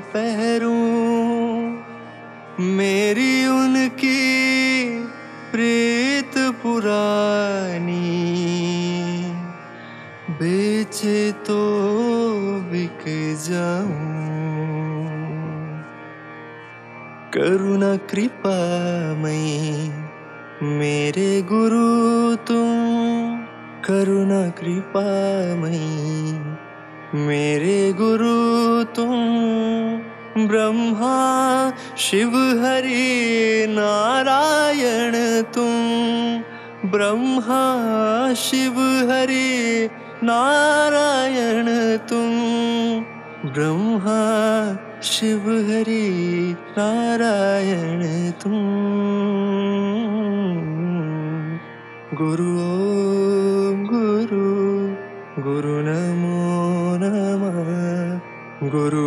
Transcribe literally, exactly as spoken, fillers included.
पहरूं, मेरी उनकी प्रीत पुरानी, बेचे तो बिक जाऊं। करुणा कृपामयी मेरे गुरु तुम, करुणा कृपामयी मेरे गुरु तुम, ब्रह्मा शिव हरि नारायण तुम, ब्रह्मा शिव हरि नारायण तुम, ब्रह्मा शिव हरि नारायण तुम। गुरु ओम गुरु, गुरु नमो नमः, गुरु